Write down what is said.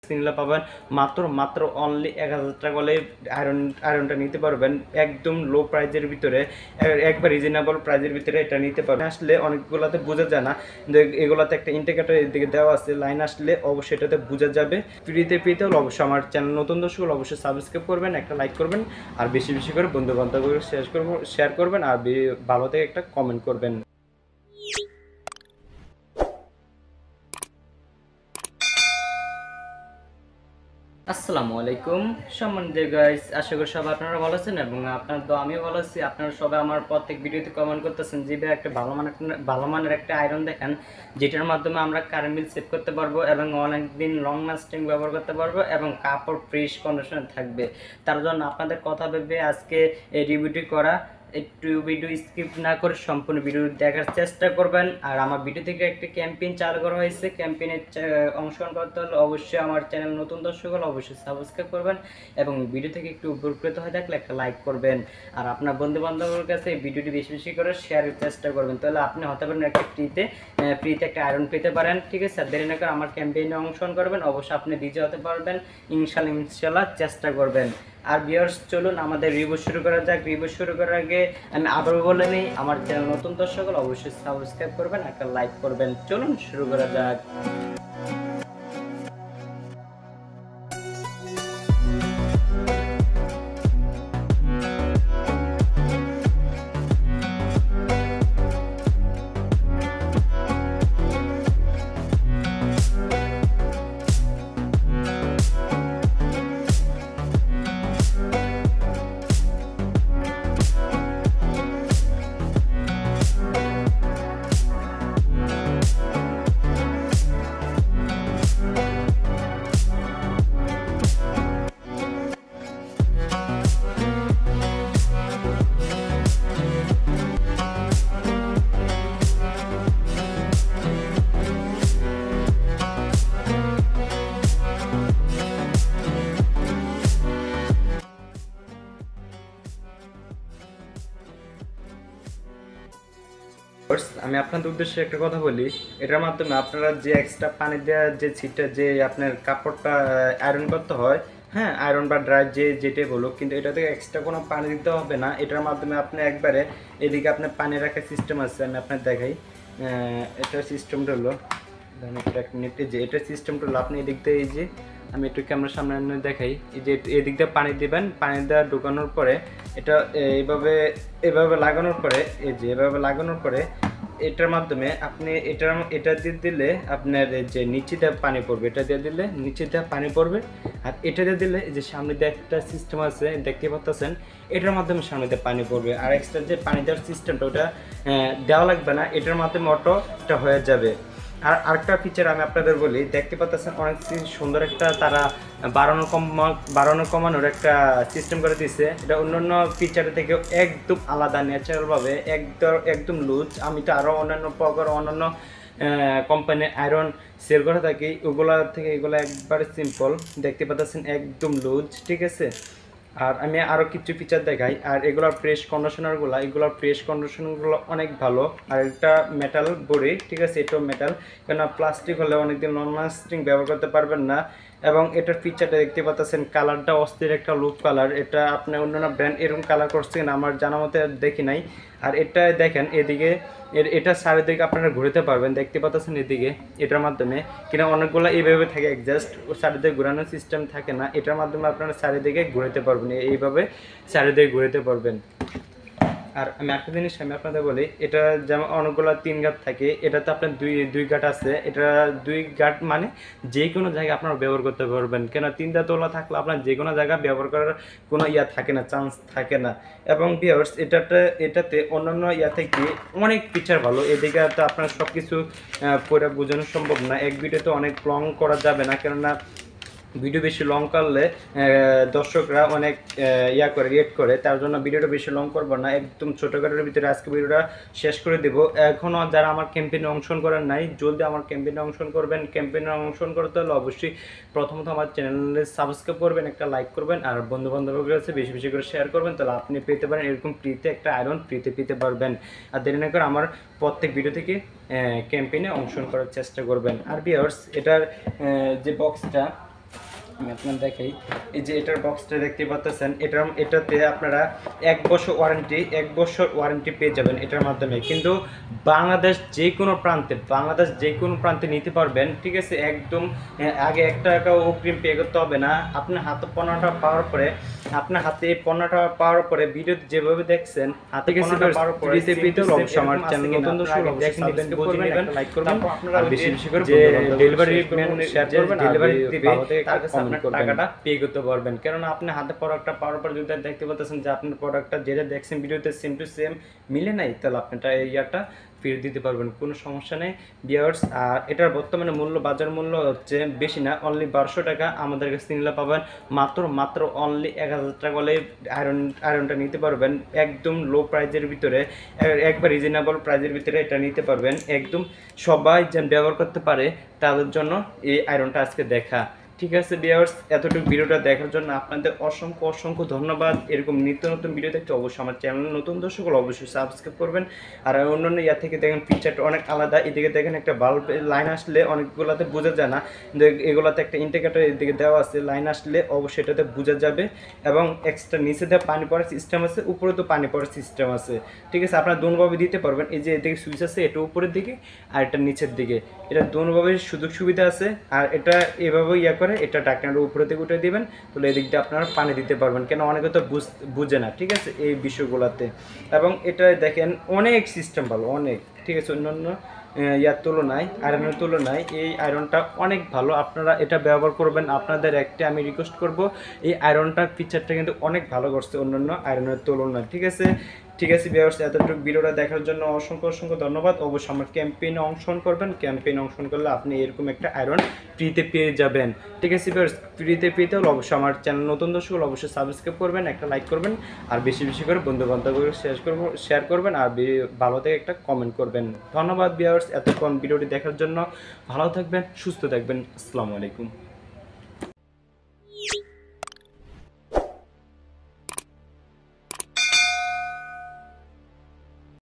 নিলে পাবেন মাত্র অনলি 1000 টাকা হলে আয়রনটা নিতে পারবেন একদম লো প্রাইজের ভিতরে, একবার রিজনেবল প্রাইজের ভিতরে এটা নিতে পারবেন। আসলে অনেকগুলোতে বোঝা যায় না, কিন্তু এগুলোতে একটা ইন্ডিকেটর এদিকে দেওয়া আছে, লাইন আসলে অবশ্যই এটাতে বোঝা যাবে। ফ্রিতে হলে অবশ্যই আমার চ্যানেল নতুন দর্শক হলে অবশ্যই সাবস্ক্রাইব করবেন, একটা লাইক করবেন, আর বেশি বেশি করে বন্ধু বান্ধবদের শেয়ার করবেন, আর ভালো থেকে একটা কমেন্ট করবেন। আসসালামু আলাইকুম সম্মানিত গাইস, আশা করি সবাই আপনারা ভালো আছেন এবং আপনার তো আমিও ভালো আছি। আপনারা সবাই আমার প্রত্যেক ভিডিওতে কমেন্ট করতেছেন যে ভাই একটা ভালো মানের একটা আয়রন দেখেন, যেটার মাধ্যমে আমরা কারেন্ট বিল সেভ করতে পারবো এবং অনেক দিন লং লাস্টিং ব্যবহার করতে পারবো এবং কাপড় ফ্রেশ কন্ডিশনে থাকবে। তার জন্য আপনাদের কথা ভেবে আজকে এই রিভিউটি করা। একটু ভিডিও স্কিপ না করে সম্পূর্ণ ভিডিও দেখার চেষ্টা করবেন। আর আমার ভিডিও থেকে একটা ক্যাম্পেইন চালু করা হয়েছে, ক্যাম্পেইনে অংশগ্রহণ করতে হলে অবশ্যই আমার চ্যানেল নতুন দর্শক হলে অবশ্যই সাবস্ক্রাইব করবেন এবং ভিডিও থেকে একটু উপকৃত হয়ে থাকলে একটা লাইক করবেন, আর আপনার বন্ধু বান্ধবের কাছে এই ভিডিওটি বেশি বেশি করে শেয়ারের চেষ্টা করবেন। তাহলে আপনি হতে পারেন একটা ফ্রিতে একটা আয়রন পেতে পারেন। ঠিক আছে, দেরি না করে আমার ক্যাম্পেইনে অংশগ্রহণ করবেন, অবশ্যই আপনি নিজে হতে পারবেন ইনশাল্লাহ চেষ্টা করবেন। আর ভিউয়ার্স চলুন আমাদের রিভিউ শুরু করা যাক। রিভিউ শুরু করার আগে আমি আবারও বলে নিই, আমার চ্যানেল নতুন দর্শক হলে অবশ্যই সাবস্ক্রাইব করবেন, একটা লাইক করবেন। চলুন শুরু করা যাক। আমি আপনাদের উদ্দেশ্যে একটা কথা বলি, এটার মাধ্যমে আপনারা যে এক্সট্রা পানি দেওয়ার যে ছিটটা যে আপনার কাপড়টা আয়রন করতে হয়, হ্যাঁ আয়রন বা ড্রাই যেটাই বলুক, কিন্তু এটা থেকে এক্সট্রা কোনো পানি দিতে হবে না। এটার মাধ্যমে আপনি একবারে এদিকে আপনার পানি রাখার সিস্টেম আছে, আমি আপনার দেখাই। এটার সিস্টেমটা হলো এক মিনিট, যে এটার সিস্টেমটা হলো আপনি এদিক দিয়ে এই যে আমি একটু ক্যামেরার সামনে দেখাই, এই যে এদিক দিয়ে পানি দিবেন, পানি দেওয়া ঢুকানোর পরে এটা এভাবে লাগানোর পরে, এই যে এভাবে লাগানোর পরে এটার মাধ্যমে আপনি এটা দিয়ে দিলে আপনার যে নিচে দিয়ে পানি পড়বে, এটা দিয়ে দিলে নিচে দিয়ে পানি পড়বে, আর এটা দিয়ে দিলে যে সামনে দিয়ে একটা সিস্টেম আছে দেখতে পাচ্ছেন, এটার মাধ্যমে সামনে দিয়ে পানি পড়বে। আর এক্সট্রা যে পানি দেওয়ার সিস্টেমটা ওটা দেওয়া লাগবে না, এটার মাধ্যমে অটোটা হয়ে যাবে। আর আরেকটা ফিচার আমি আপনাদের বলি, দেখতে পাচ্ছেন অনেক সুন্দর একটা তারা বাড়ানো কমানোর একটা সিস্টেম করে দিচ্ছে। এটা অন্যান্য ফিচারের থেকে একদম আলাদা, ন্যাচারালভাবে একদম লুজ। আমি তো আরও অন্যান্য অন্যান্য কোম্পানির আয়রন সেল করে থাকি, ওগুলা থেকে এগুলো একবারে সিম্পল, দেখতে পাচ্ছেন একদম লুজ। ঠিক আছে, আর আমি আরও কিছু ফিচার দেখাই। আর এগুলোর ফ্রেশ কন্ডিশনারগুলো অনেক ভালো। আর এটা মেটাল বডি, ঠিক আছে, এটাও মেটাল, কেন প্লাস্টিক হলে অনেকদিন লং লাস্টিং ব্যবহার করতে পারবেন না। এবং এটার ফিচারটা দেখতে পাচ্ছেন, কালারটা অস্থির একটা লুক কালার। এটা আপনি অন্যান্য ব্র্যান্ড এরকম কালার করছেন আমার জানা মতে দেখি নাই। আর এটা দেখেন এদিকে এটা চারিদিকে আপনারা ঘুরতে পারবেন, দেখতে পাচ্ছেন এদিকে এটার মাধ্যমে, কিনা অনেকগুলো এইভাবে থাকে এক্সাস্ট, চারিদিকে ঘোরানোর সিস্টেম থাকে না, এটার মাধ্যমে আপনারা চারিদিকে ঘুরতে পারবেন, এইভাবে চারিদিকে ঘুরতে পারবেন। আর আমি একটা জিনিস আমি আপনাদের বলি, এটা যেমন অনেকগুলো 3 গাঁট থাকে, এটাতে আপনার দুই গাঁট আছে। এটা 2 গাঁট মানে যে কোনো জায়গায় আপনারা ব্যবহার করতে পারবেন, কেন 3টা তোলা থাকলে আপনার যে কোনো জায়গায় ব্যবহার করার কোনো থাকে না, চান্স থাকে না। এবং ভিউয়ার্স এটাতে অন্যান্য থেকে অনেক ফিচার ভালো। এদিকে তো আপনার সব কিছু পরে বোঝানো সম্ভব না, এক ভিডিওতে অনেক লং করা যাবে না, কেননা ভিডিও বেশি লং করলে দর্শকরা অনেক করে রিয়েক্ট করে, তার জন্য ভিডিওটা বেশি লং করবো না, একদম ছোটোখাটোর ভিতরে আজকে ভিডিওটা শেষ করে দেবো। এখনও যারা আমার ক্যাম্পেইনে অংশগ্রহণ করেন নাই, জলদি আমার ক্যাম্পেইনে অংশগ্রহণ করবেন। ক্যাম্পেইনে অংশগ্রহণ করতে হলে অবশ্যই প্রথমত আমার চ্যানেলে সাবস্ক্রাইব করবেন, একটা লাইক করবেন, আর বন্ধু বান্ধবের কাছে বেশি বেশি করে শেয়ার করবেন, তাহলে আপনি পেতে পারেন এরকম ফ্রিতে একটা আয়রন পেতে পারবেন। আর দেরি না করে আমার প্রত্যেক ভিডিও থেকে ক্যাম্পেইনে অংশগ্রহণ করার চেষ্টা করবেন। আর ভিউয়ার্স এটার যে বক্সটা আমি আপনাদের দেখাই। এই যে এটার বক্সটা দেখতে পাচ্ছেন, এটাতে আপনারা 1 বছর ওয়ারেন্টি পেয়ে যাবেন এটার মাধ্যমে। কিন্তু বাংলাদেশ যে কোনো প্রান্তে নিতে পারবেন, ঠিক আছে। একদম আগে 1 টাকাও অগ্রিম পে করতে হবে না। আপনার হাতে পণ্যটা পাওয়ার পরে ভিডিও যেভাবে দেখছেন, হাতে পণ্যটা পাওয়ার পরে আমার চ্যানেল নতুন দর্শক দেখে নেবেন, বুঝে নেবেন, লাইক করবেন, আপনারা বেশি বেশি করে ডেলিভারি ম্যান শেয়ার করবেন, ডেলিভারি দিবে, তার কাছে আপনার টাকাটা পে করতে পারবেন। কেননা আপনি হাতে প্রোডাক্টটা পাওয়ার পর যদি দেখতে পাচ্ছেন যে আপনার প্রোডাক্টটা যেটা দেখছেন ভিডিওতে সেম টু সেম মিলে নাই, তাহলে আপনারটা ইয়াটা ফেরত দিতে পারবেন, কোনো সমস্যা নেই ভিউয়ার্স। আর এটার বর্তমানে বাজার মূল্য হচ্ছে বেশি না, অনলি 1200 টাকা। আমাদের কাছে নিলে পাবেন মাত্র অনলি 1000 টাকা হলে আয়রনটা নিতে পারবেন, একদম লো প্রাইজের ভিতরে, একবার রিজনেবল প্রাইজের ভিতরে এটা নিতে পারবেন। একদম সবাই যেন ব্যবহার করতে পারে তাদের জন্য এই আয়রনটা আজকে দেখা। ঠিক আছে ভিউয়ার্স, এতটুকু ভিডিওটা দেখার জন্য আপনাদের অসংখ্য ধন্যবাদ। এরকম নিত্য নতুন ভিডিও দেখতে অবশ্যই আমার চ্যানেল নতুন দর্শক অবশ্যই সাবস্ক্রাইব করবেন। আর অন্যান্য ইয়া থেকে দেখেন ফিচারটা অনেক আলাদা। এদিকে দেখেন একটা বাল্ব লাইন আসলে অনেকগুলোতে বোঝা যায় না, কিন্তু এগুলোতে একটা ইন্ডিকেটর এদিকে দেওয়া আছে, লাইন আসলে অবশ্যই এটাতে বোঝা যাবে। এবং এক্সট্রা নিচে দিয়ে পানি পড়ার সিস্টেম আছে, উপরে তো পানি পড়ার সিস্টেম আছে, ঠিক আছে। আপনারা দুভাবে দিতে পারবেন। এই যে এদিকে সুইচ আছে, এটা উপরের দিকে আর এটা নিচের দিকে, এটা দুভাবে সুযোগ সুবিধা আছে। আর এটা এভাবে ইয়া করে এটা ঢাকনার উপরে থেকে উঠে দিবেন, তাহলে এদিক দিয়ে আপনারা পানি দিতে পারবেন। কেন অনেকে তো বুঝে না, ঠিক আছে, এই বিষয়গুলোতে। এবং এটা দেখেন অনেক সিস্টেম ভালো, অনেক, ঠিক আছে। অন্যান্য ইয়ার তুলনায়, আয়রনের তুলনায় এই আয়রনটা অনেক ভালো। আপনারা এটা ব্যবহার করবেন। আপনাদের একটা আমি রিকোয়েস্ট করব, এই আয়রনটার ফিচারটা কিন্তু অনেক ভালো করছে অন্যান্য আয়রনের তুলনায়, ঠিক আছে। ভিউয়ার্স, এতটুকু ভিডিওটা দেখার জন্য অসংখ্য ধন্যবাদ। অবশ্যই আমার ক্যাম্পেইনে অংশগ্রহণ করবেন। ক্যাম্পেইনে অংশগ্রহণ করলে আপনি এরকম একটা আয়রন ফ্রিতে পেয়ে যাবেন, ঠিক আছে ভিউয়ার্স। ফ্রিতে পেতে হলে অবশ্যই আমার চ্যানেল নতুন দর্শক অবশ্যই সাবস্ক্রাইব করবেন, একটা লাইক করবেন, আর বেশি বেশি করে বন্ধু বান্ধবদের শেয়ার করবেন, আর ভালো থেকে একটা কমেন্ট করবেন। ধন্যবাদ ভিউয়ার্স, এতক্ষণ ভিডিওটি দেখার জন্য। ভালো থাকবেন, সুস্থ থাকবেন। আসসালামু আলাইকুম।